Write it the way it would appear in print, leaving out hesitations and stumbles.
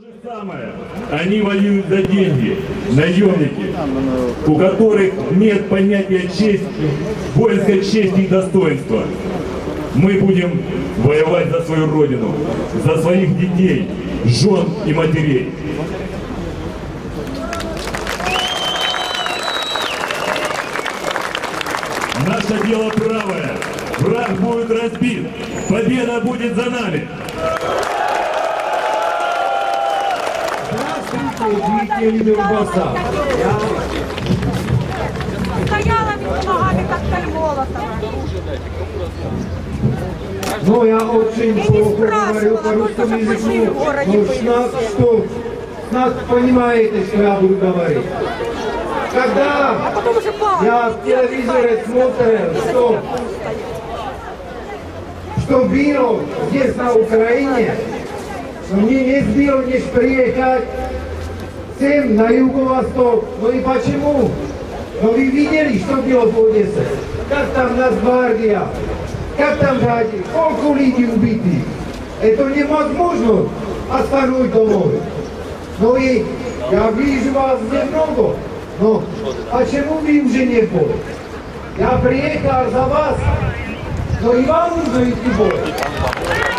Самое. Они воюют за деньги, наемники, у которых нет понятия чести, воинской чести и достоинства. Мы будем воевать за свою родину, за своих детей, жен и матерей. Наше дело правое. Враг будет разбит. Победа будет за нами. Жители Донбасса. Стояла между ногами, как Кальмолотова. Но я очень плохо говорю по русскому языку. Но нас понимаете, что я буду говорить. Когда я в телевизоре смотрел, что было здесь на Украине, мне не сбило не приехать всем на юго-восток. Ну и почему? Но вы видели, что было в Одессе? Как там Нацгвардия? Как там ради? Сколько людей убиты? Это невозможно остановить домой. Но и я вижу вас немного. Но почему вы уже не были? Я приехал за вас, но и вам нужно идти в бой.